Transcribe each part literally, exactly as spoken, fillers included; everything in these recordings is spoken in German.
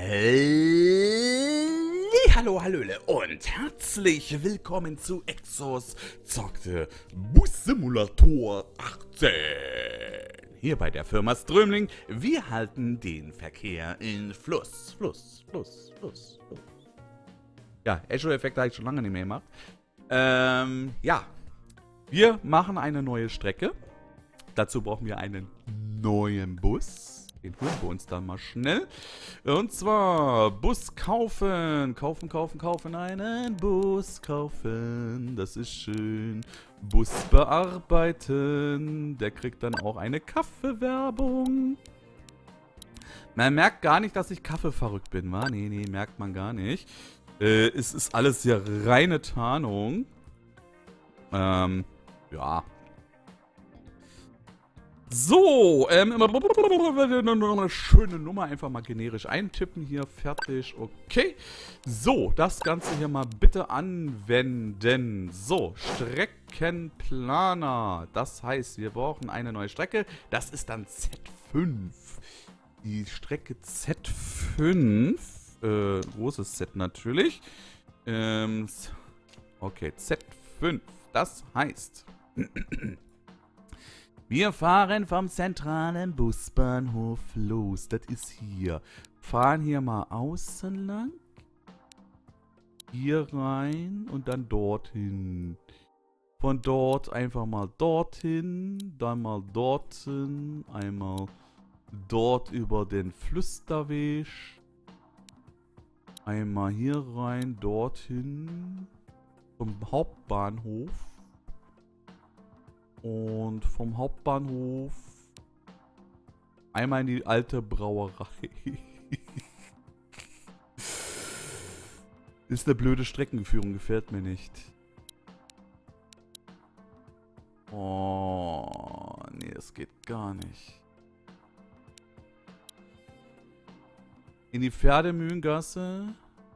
Halli, hallo, hallöle und herzlich willkommen zu Exos zockte Bus Simulator achtzehn. Hier bei der Firma Strömling. Wir halten den Verkehr in Fluss, Fluss, Fluss, Fluss, Fluss. Ja, Echo-Effekte habe ich schon lange nicht mehr gemacht. Ähm, ja. Wir machen eine neue Strecke. Dazu brauchen wir einen neuen Bus. Den holen wir uns dann mal schnell. Und zwar Bus kaufen. Kaufen, kaufen, kaufen. Einen Bus kaufen. Das ist schön. Bus bearbeiten. Der kriegt dann auch eine Kaffeewerbung. Man merkt gar nicht, dass ich kaffeeverrückt bin, wa? Nee, nee, merkt man gar nicht. Äh, es ist alles sehr reine Tarnung. Ähm, ja. So, ähm, eine schöne Nummer, einfach mal generisch eintippen hier, fertig, okay. So, das Ganze hier mal bitte anwenden. So, Streckenplaner, das heißt, wir brauchen eine neue Strecke, das ist dann Z fünf. Die Strecke Z fünf, äh, großes Z natürlich. Ähm, okay, Z fünf, das heißt... Wir fahren vom zentralen Busbahnhof los. Das ist hier. Fahren hier mal außen lang. Hier rein und dann dorthin. Von dort einfach mal dorthin. Dann mal dorthin. Einmal dort über den Flüsterweg. Einmal hier rein, dorthin. Zum Hauptbahnhof. Und vom Hauptbahnhof einmal in die alte Brauerei. Ist eine blöde Streckenführung, gefällt mir nicht. Oh, nee, das geht gar nicht. In die Pferdemühlengasse.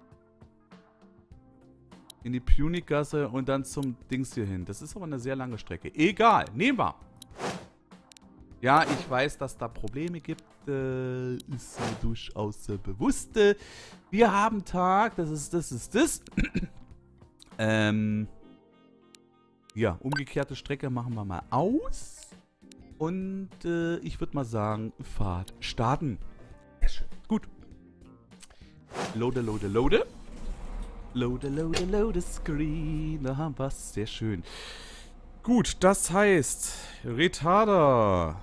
In die Punig-Gasse und dann zum Dings hier hin. Das ist aber eine sehr lange Strecke. Egal, nehmen wir. Ja, ich weiß, dass da Probleme gibt. Äh, ist mir durchaus äh, bewusst. Wir haben Tag, das ist das, ist das. ähm, ja, umgekehrte Strecke machen wir mal aus. Und äh, ich würde mal sagen, Fahrt starten. Sehr schön. Gut. Loade, loade, loade. Loade, loade, loade Screen. Da haben wir es. Sehr schön. Gut, das heißt, Retarder.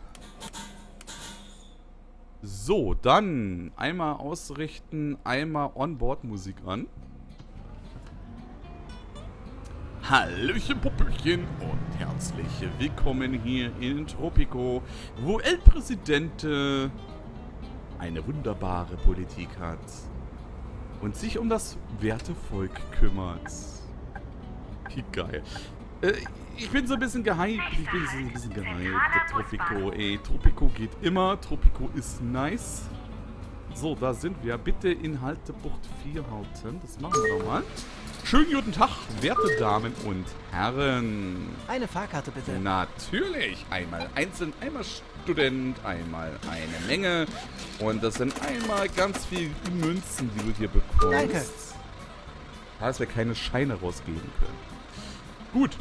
So, dann einmal ausrichten, einmal Onboard-Musik an. Hallöchen, Popöchen und herzlich willkommen hier in Tropico, wo El Presidente eine wunderbare Politik hat. Und sich um das Wertevolk kümmert. Wie geil. Äh, ich bin so ein bisschen gehypt. Ich bin so ein bisschen gehypt. Der Tropico, ey. Tropico geht immer. Tropico ist nice. So, da sind wir. Bitte in Haltebucht vier halten. Das machen wir nochmal. Schönen guten Tag, werte Damen und Herren. Eine Fahrkarte bitte. Natürlich. Einmal einzeln, einmal Student, einmal eine Menge. Und das sind einmal ganz viele Münzen, die du hier bekommst. Danke. Dass wir keine Scheine rausgeben können. Gut.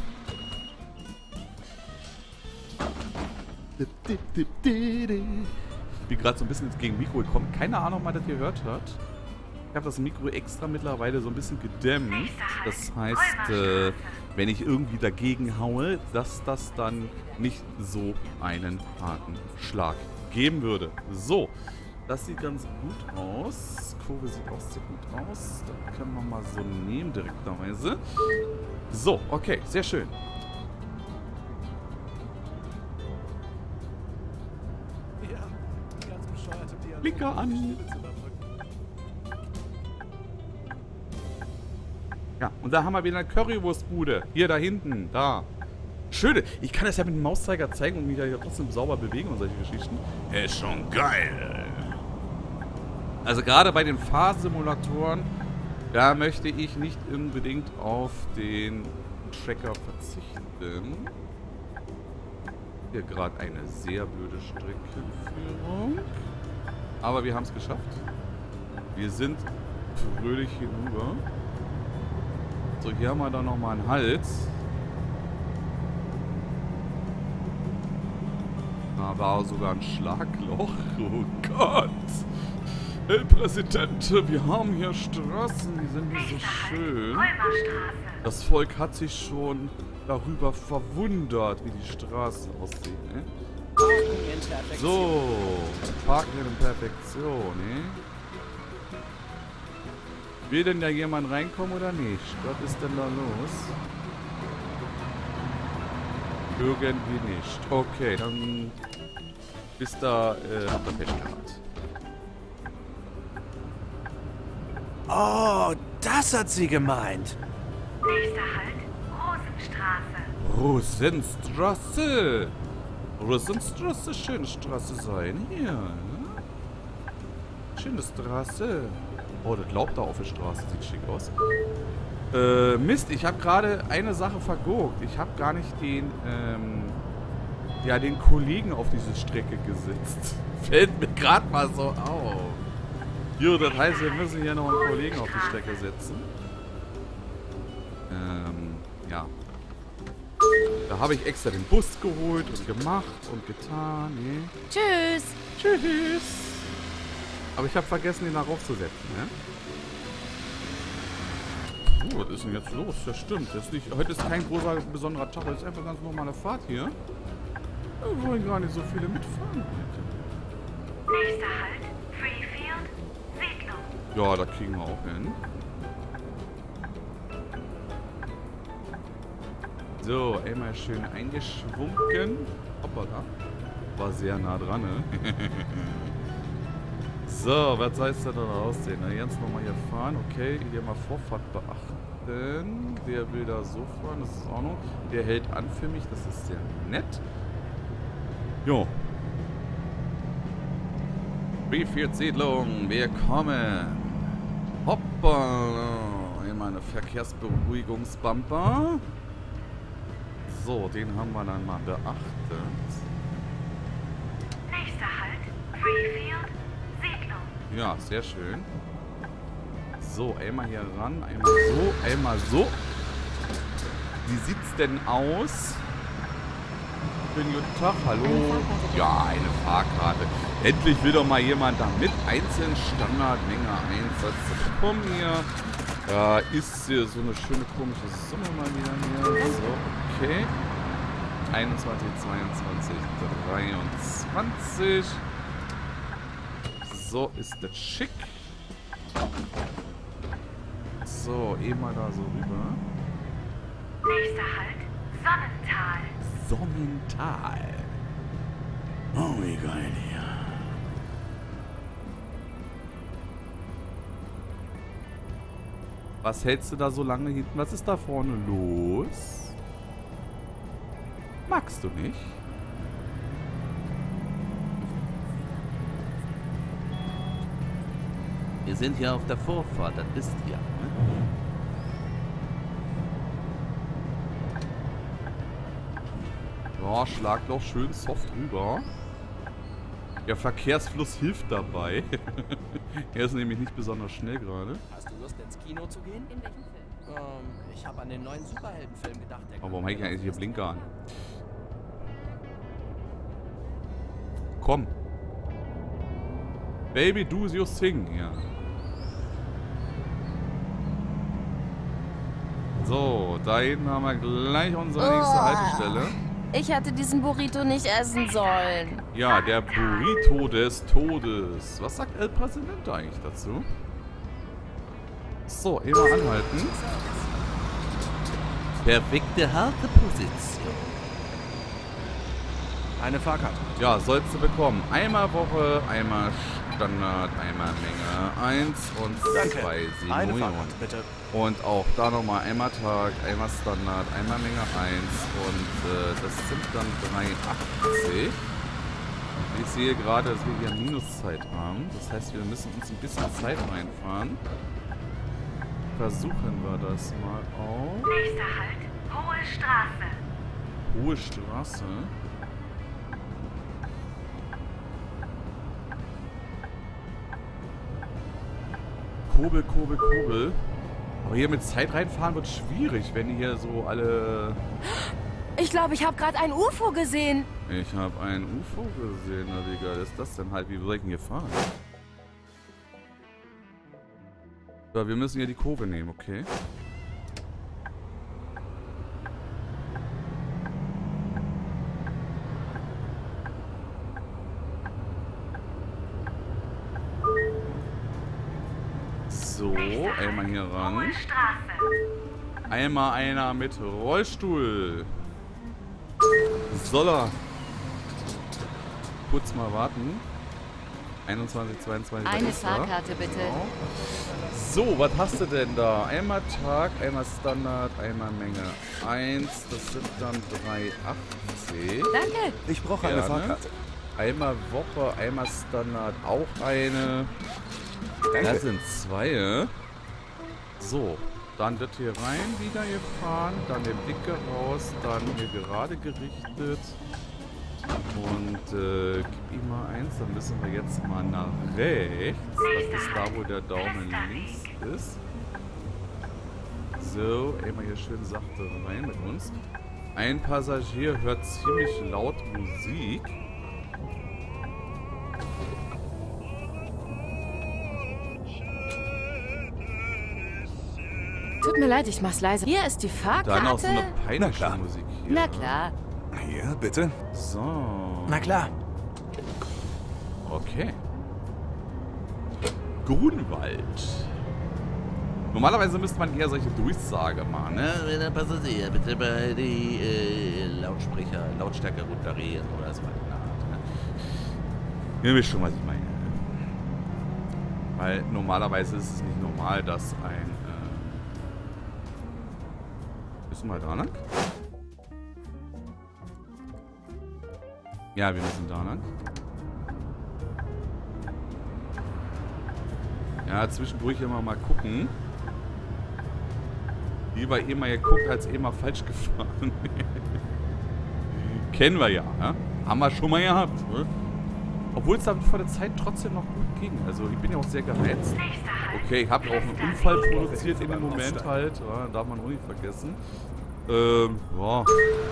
Ich bin gerade so ein bisschen gegen Mikro gekommen. Keine Ahnung, ob man das gehört hat. Ich habe das Mikro extra mittlerweile so ein bisschen gedämpft. Das heißt, äh, wenn ich irgendwie dagegen haue, dass das dann nicht so einen harten Schlag geben würde. So, das sieht ganz gut aus. Kurve sieht auch sehr gut aus. Da können wir mal so nehmen direkterweise. So, okay, sehr schön. Ja, ganz bescheuerte Dialog. Blinker an. Ja, und da haben wir wieder eine Currywurstbude. Hier, da hinten, da. Schöne. Ich kann das ja mit dem Mauszeiger zeigen und mich ja trotzdem sauber bewegen und solche Geschichten. Ist schon geil. Also gerade bei den Fahrsimulatoren, da möchte ich nicht unbedingt auf den Tracker verzichten. Hier gerade eine sehr blöde Streckenführung. Aber wir haben es geschafft. Wir sind fröhlich hinüber. So, hier haben wir dann nochmal einen Hals. Da war sogar ein Schlagloch. Oh Gott. Herr Präsident, wir haben hier Straßen, die sind nicht so schön. Das Volk hat sich schon darüber verwundert, wie die Straßen aussehen, ne? So, Parken in Perfektion, ne? Will denn da jemand reinkommen oder nicht? Was ist denn da los? Irgendwie nicht. Okay, dann bis da, äh, habt ihr Pech gehabt. Oh, das hat sie gemeint. Nächster Halt, Rosenstraße. Rosenstraße! Rosenstraße, schöne Straße sein. Hier. Ne? Schöne Straße. Oh, das Laub da auf der Straße sieht schick aus. Äh, Mist, ich habe gerade eine Sache verguckt. Ich habe gar nicht den, ähm, ja, den Kollegen auf diese Strecke gesetzt. Fällt mir gerade mal so auf. Jo, das heißt, wir müssen hier noch einen Kollegen auf die Strecke setzen. Ähm, ja. Da habe ich extra den Bus geholt und gemacht und getan. Nee. Tschüss. Tschüss. Aber ich habe vergessen, den da raufzusetzen, ne? Oh, was ist denn jetzt los? Das stimmt. Das ist nicht, heute ist kein großer, besonderer Tag. Heute ist einfach ganz normale Fahrt hier. Wir wollen gar nicht so viele mitfahren. Nächster Halt, Freefield, Siedlung. Ja, da kriegen wir auch hin. So, einmal schön eingeschwunken. Hoppala. War sehr nah dran, ne? So, was soll es denn da aussehen? Na, Jens nochmal hier fahren. Okay, hier mal Vorfahrt beachten. Der will da so fahren, das ist auch noch. Der hält an für mich, das ist sehr nett. Jo. Freefield-Siedlung, wir kommen. Hoppala. Einmal eine Verkehrsberuhigungsbumper. So, den haben wir dann mal beachtet. Nächster Halt, Freefield, Siedlung. Ja, sehr schön. So, einmal hier ran, einmal so, einmal so. Wie sieht's denn aus? Schönen guten Tag, hallo. Ja, eine Fahrkarte. Endlich will doch mal jemand da mit. Einzeln Standardmenge Einsatz. Komm hier. Da ist hier so eine schöne komische Summe mal wieder hier. So, okay. einundzwanzig, zweiundzwanzig, dreiundzwanzig. So ist das schick. So, eben mal da so rüber. Nächster Halt, Sonnental. Sonnental. Oh, wie geil hier. Was hältst du da so lange hinten? Was ist da vorne los? Magst du nicht? Wir sind hier auf der Vorfahrt, das wisst ihr. Ne? Ja, schlag doch schön soft rüber. Der Verkehrsfluss hilft dabei. Er ist nämlich nicht besonders schnell gerade. Hast du Lust, ins Kino zu gehen? In welchem Film? Ähm, ich habe an den neuen Superheldenfilm gedacht. Der Aber warum habe ich eigentlich hier Blinker an? Komm. Baby, do your thing. Ja. So, da hinten haben wir gleich unsere nächste Oh. Haltestelle. Ich hätte diesen Burrito nicht essen sollen. Ja, der Burrito des Todes. Was sagt El Presidente eigentlich dazu? So, immer anhalten. Perfekte Halteposition. Eine Fahrkarte. Ja, sollst du bekommen. Einmal Woche, einmal Standard, einmal Menge eins und Danke. zwei Eine Simoleon. Fahrkarte, bitte. Und auch da nochmal einmal Tag, einmal Standard, einmal Menge eins und äh, das sind dann dreiundachtzig. Ich sehe gerade, dass wir hier Minuszeit haben. Das heißt, wir müssen uns ein bisschen Zeit reinfahren. Versuchen wir das mal auch. Nächster Halt, Hohe Straße. Hohe Straße. Kurbel, Kurbel, Kurbel. Aber hier mit Zeit reinfahren wird schwierig, wenn hier so alle... Ich glaube, ich habe gerade ein U F O gesehen. Ich habe ein U F O gesehen. Na, wie geil ist das denn halt? Wie soll ich denn hier fahren? So, wir müssen hier die Kurve nehmen, okay? So, einmal hier ran. Hohe Straße. Einmal einer mit Rollstuhl. Soll er. Kurz mal warten. einundzwanzig, zweiundzwanzig. Eine ist er. Fahrkarte bitte. Genau. So, was hast du denn da? Einmal Tag, einmal Standard, einmal Menge eins. Das sind dann drei achtzig. Danke. Ich brauche eine Gerne. Fahrkarte. Einmal Woche, einmal Standard, auch eine. Danke. Das sind zwei. So, dann wird hier rein wieder gefahren, dann den Blicke raus, dann hier gerade gerichtet. Und äh, gib ihm mal eins, dann müssen wir jetzt mal nach rechts. Das ist da, wo der Daumen links ist. So, einmal hier schön sachte rein mit uns. Ein Passagier hört ziemlich laut Musik. Tut mir leid, ich mach's leise. Hier ist die Fahrkarte. Dann auch so eine Na peinliche klar. Musik hier. Na klar. Hier, bitte. So. Na klar. Okay. Grunwald. Normalerweise müsste man eher solche Durchsage machen, ne? Wenn der Passagier bitte bei die äh, Lautsprecher, Lautstärke runterdrehen oder so weiter. Ne? Ihr wisst schon, was ich meine. Weil normalerweise ist es nicht normal, dass ein... Äh Bist du mal da lang? Ja, wir müssen da lang. Ja, zwischendurch immer mal gucken. Lieber eh mal geguckt, als eh mal falsch gefahren. Kennen wir ja, ne? Haben wir schon mal gehabt, ne? Obwohl es dann vor der Zeit trotzdem noch gut ging. Also ich bin ja auch sehr geheizt. Okay, ich habe auch einen Unfall produziert in dem Moment halt. Ja, darf man auch nicht vergessen. Ähm, ja.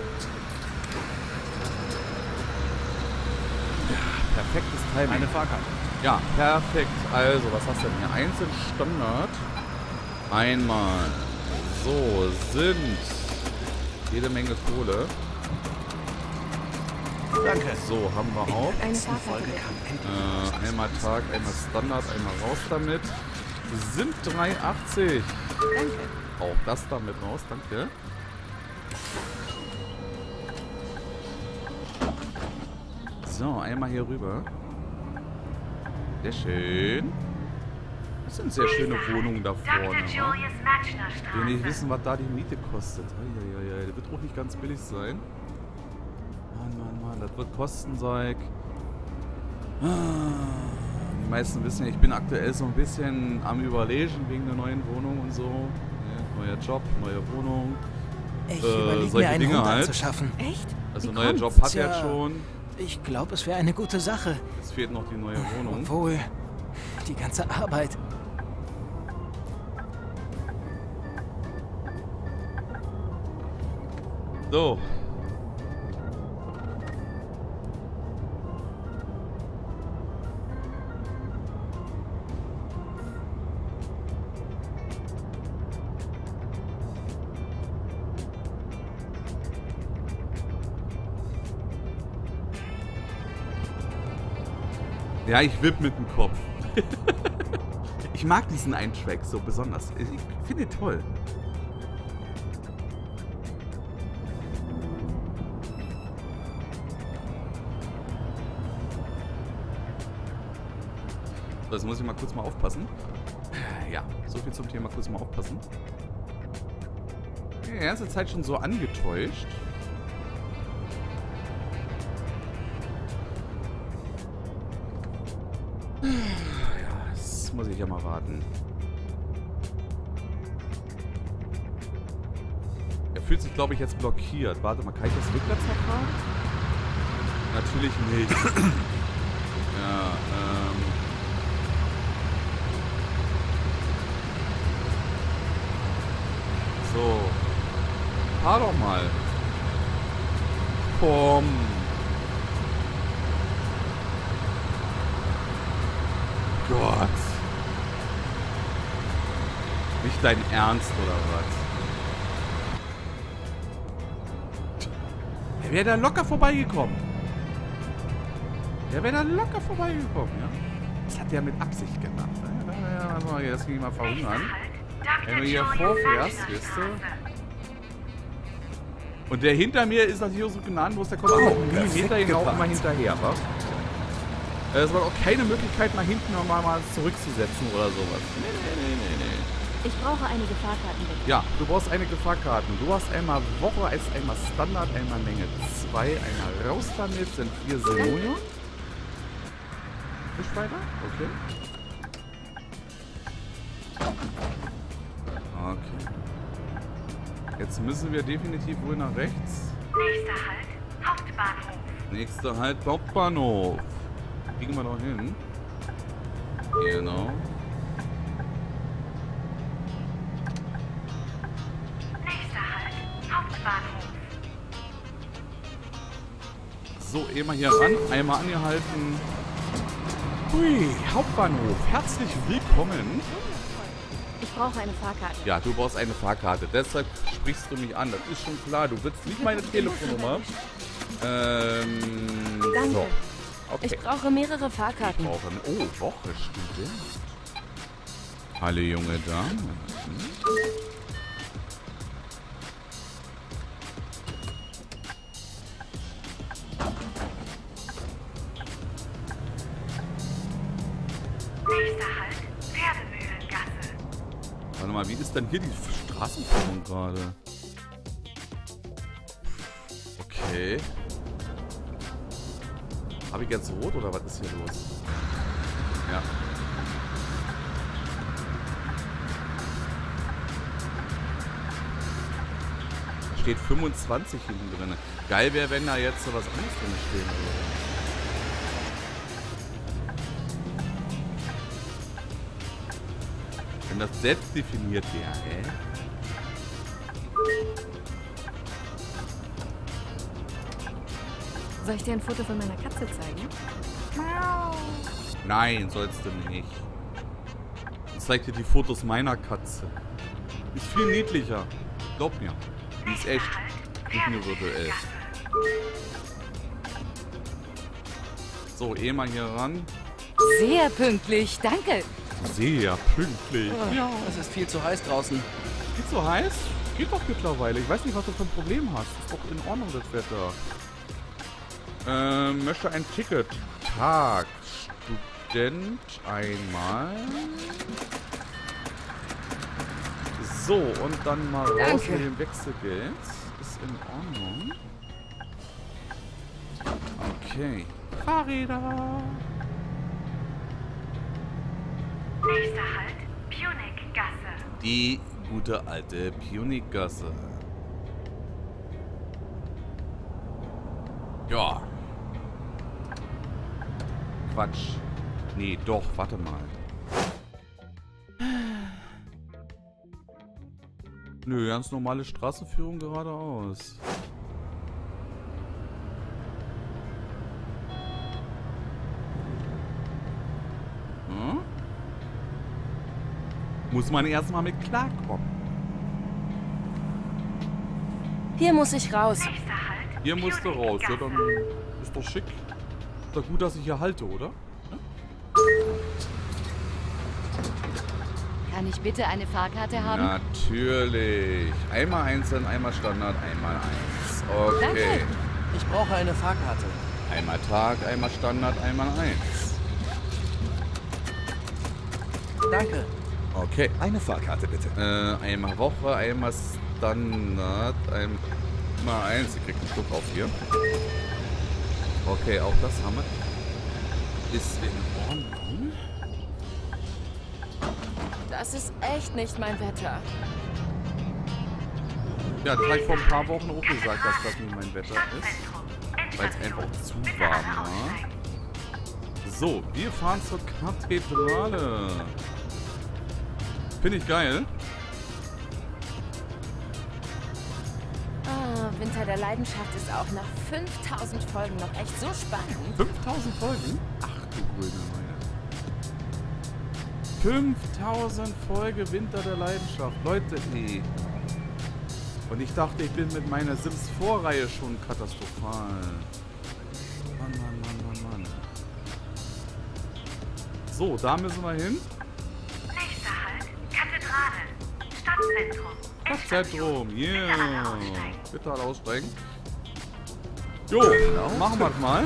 Perfektes Timing. Eine Fahrkarte. Ja, perfekt. Also, was hast du denn hier? Einzeln Standard. Einmal. So, sind jede Menge Kohle. Danke. So, haben wir auch. Eine Die Fahrkarte Folge bitte. kann endlich Äh, einmal Tag, einmal Standard, einmal raus damit. Sind drei achtzig. Danke. Auch das damit raus, danke. So, einmal hier rüber. Sehr schön. Das sind sehr schöne Wohnungen da vorne. Doktor Ne? Julius Matschner Ich will Straße. nicht wissen, was da die Miete kostet. Eieiei, das wird auch nicht ganz billig sein. Mann, Mann, Mann, das wird Kostenseig. Ah, die meisten wissen ja, ich bin aktuell so ein bisschen am Überlegen wegen der neuen Wohnung und so. Ja, neuer Job, neue Wohnung. Ich Äh, überlege solche mir einen Dinge Hund halt. anzuschaffen. Echt? Also Wie neuer kommt's? Job hat er Tja. schon. Ich glaube, es wäre eine gute Sache. Es fehlt noch die neue Wohnung. Obwohl, die ganze Arbeit. So. Ja, ich wipp mit dem Kopf. Ich mag diesen einen Track so besonders. Ich finde ihn toll. So, jetzt muss ich mal kurz mal aufpassen. Ja, so viel zum Thema kurz mal aufpassen. Die ganze Zeit schon so angetäuscht. Ja, das muss ich ja mal warten. Er fühlt sich, glaube ich, jetzt blockiert. Warte mal, kann ich das rückwärts noch fahren? Natürlich nicht. Ja, ähm... fahr doch mal. Komm. Gott. Nicht dein Ernst, oder was? Der wäre da locker vorbeigekommen. Der wäre da locker vorbeigekommen, ja? Das hat der mit Absicht gemacht. Ja, ja, warte mal, lass mich mal verhungern. Wenn du hier vorfährst, weißt du. Und der hinter mir ist natürlich auch so gnadenlos, der kommt auch einen Millimeter genau immer hinterher, wa? Es war auch keine Möglichkeit, mal hinten nochmal mal zurückzusetzen oder sowas. Nee, nee, nee, nee, nee. Ich brauche einige Fahrkarten, bitte. Ja, du brauchst einige Fahrkarten. Du hast einmal Woche, als einmal Standard, einmal Menge zwei, einmal raus damit, sind vier Simonia. Nicht weiter? Okay. Okay. Jetzt müssen wir definitiv wohl nach rechts. Nächster Halt, Hauptbahnhof. Nächster Halt, Hauptbahnhof. Kriegen wir doch hin. Genau. Nächster Halt, Hauptbahnhof. So, einmal hier ran, einmal angehalten. Hui, Hauptbahnhof. Herzlich willkommen. Ich brauche eine Fahrkarte. Ja, du brauchst eine Fahrkarte. Deshalb sprichst du mich an. Das ist schon klar. Du willst nicht meine Telefonnummer. Ähm, Danke. so. Okay. Ich brauche mehrere Fahrkarten. Ich brauche eine... Oh, Woche, Student. Hallo, junge Dame. Hm? Nächster Halt, Pferdemühlengasse. Warte mal, wie ist denn hier die Straßenführung gerade? Okay. Habe ich jetzt rot oder was ist hier los? Ja. Steht fünfundzwanzig hinten drin. Geil wäre, wenn da jetzt so was anderes drin stehen würde. Wenn das selbst definiert wäre, hä? Soll ich dir ein Foto von meiner Katze zeigen? Nein, sollst du nicht. Ich zeig dir die Fotos meiner Katze. Die ist viel niedlicher. Glaub mir. Die ist echt. Nicht nur virtuell. So, eh mal hier ran. Sehr pünktlich, danke. Sehr pünktlich. Ja, es ist viel zu heiß draußen. Geht so heiß? Geht doch mittlerweile. Ich weiß nicht, was du für ein Problem hast. Ist doch in Ordnung, das Wetter. Ähm, möchte ein Ticket. Tag. Student einmal. So, und dann mal raus Danke. mit dem Wechselgeld. Ist in Ordnung. Okay. Fahrräder. Nächster Halt, Punic-Gasse. Die gute alte Punic-Gasse. Ja. Quatsch. Nee, doch, warte mal. Nö, ganz normale Straßenführung geradeaus. Hm? Muss man erstmal mit klarkommen. Hier muss ich raus. Nächster Halt, Hier musst du raus. Ja, dann ist doch schick. Ist doch gut, dass ich hier halte, oder? Kann ich bitte eine Fahrkarte haben? Natürlich. Einmal einzeln, einmal Standard, einmal eins. Okay. Danke. Ich brauche eine Fahrkarte. Einmal Tag, einmal Standard, einmal eins. Danke. Okay. Eine Fahrkarte bitte. Äh, einmal Woche, einmal Standard, einmal eins. Ihr kriegt einen Schluck auf hier. Okay, auch das haben wir. Ist in Ordnung. Das ist echt nicht mein Wetter. Ja, das habe ich vor ein paar Wochen auch gesagt, dass das nicht mein Wetter ist. Weil es einfach zu warm war. So, wir fahren zur Kathedrale. Finde ich geil. Winter der Leidenschaft ist auch nach fünftausend Folgen noch echt so spannend. fünftausend Folgen? Ach du grüne Meine. fünftausend Folge Winter der Leidenschaft. Leute, nee. Und ich dachte, ich bin mit meiner Sims-Vorreihe schon katastrophal. Mann, Mann, Mann, Mann, Mann. So, da müssen wir hin. Nächster Halt, Kathedrale. Stadtzentrum. Stadtzentrum, Bitte alle yeah. aussteigen. Bitte alle aussteigen. Jo, machen wir es mal.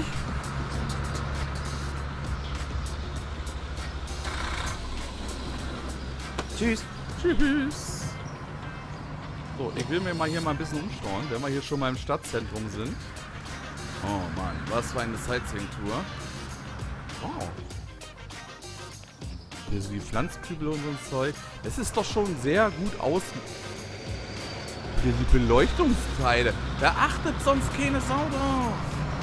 Tschüss. Tschüss. So, ich will mir mal hier mal ein bisschen umschauen, wenn wir hier schon mal im Stadtzentrum sind. Oh Mann, was für eine Sightseeing-Tour. Wow. Hier so die Pflanzkübel und so ein Zeug. Es ist doch schon sehr gut aus... Hier die Beleuchtungsteile. Da achtet sonst keine Sau drauf.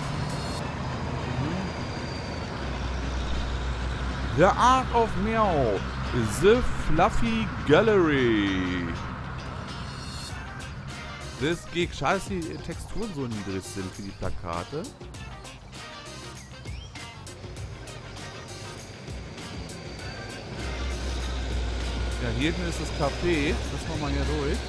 The Art of Meow. The Fluffy Gallery. Das geht. Schade, dass die Texturen so niedrig sind für die Plakate. Ja, hier hinten ist das Café. Das machen wir hier durch.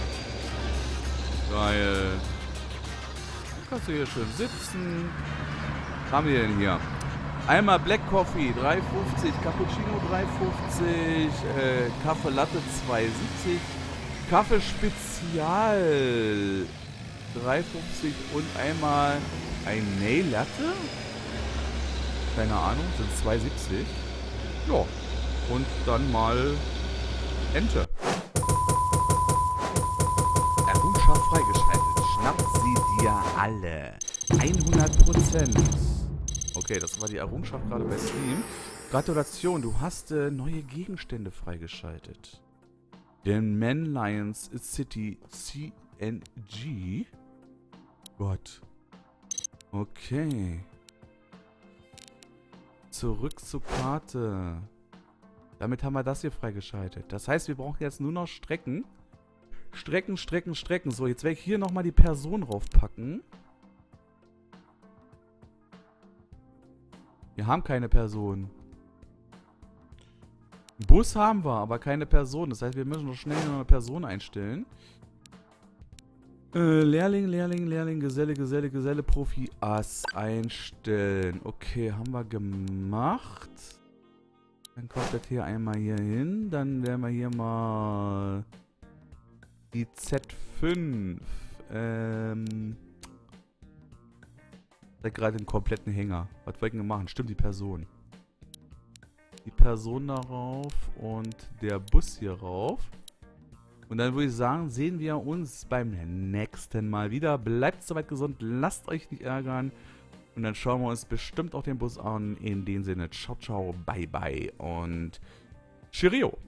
Geil. Da kannst du hier schön sitzen. Was haben wir denn hier? Einmal Black Coffee, drei fünfzig, Cappuccino drei fünfzig, äh, Kaffee Latte zwei siebzig, Kaffee Spezial drei fünfzig und einmal ein Nail Latte? Keine Ahnung, sind zwei siebzig. Ja, und dann mal Ente. Errungenschaft freigeschaltet. Schnapp sie dir alle. hundert Prozent. Okay, das war die Errungenschaft gerade bei Steam. Gratulation, du hast äh, neue Gegenstände freigeschaltet. Den Man Lions City C N G. Gott. Okay. Zurück zur Karte. Damit haben wir das hier freigeschaltet. Das heißt, wir brauchen jetzt nur noch Strecken. Strecken, Strecken, Strecken. So, jetzt werde ich hier nochmal die Person raufpacken. Wir haben keine Person. Einen Bus haben wir, aber keine Person. Das heißt, wir müssen noch schnell noch eine Person einstellen. Äh, Lehrling, Lehrling, Lehrling, Geselle, Geselle, Geselle, Profi, Ass einstellen. Okay, haben wir gemacht. Dann kommt das hier einmal hier hin. Dann werden wir hier mal die Z fünf. Ähm... gerade den kompletten Hänger. Was wollten wir machen? Stimmt, die Person. Die Person darauf und der Bus hier rauf. Und dann würde ich sagen, sehen wir uns beim nächsten Mal wieder. Bleibt soweit gesund, lasst euch nicht ärgern. Und dann schauen wir uns bestimmt auch den Bus an. In dem Sinne, ciao, ciao, bye, bye und Cheerio.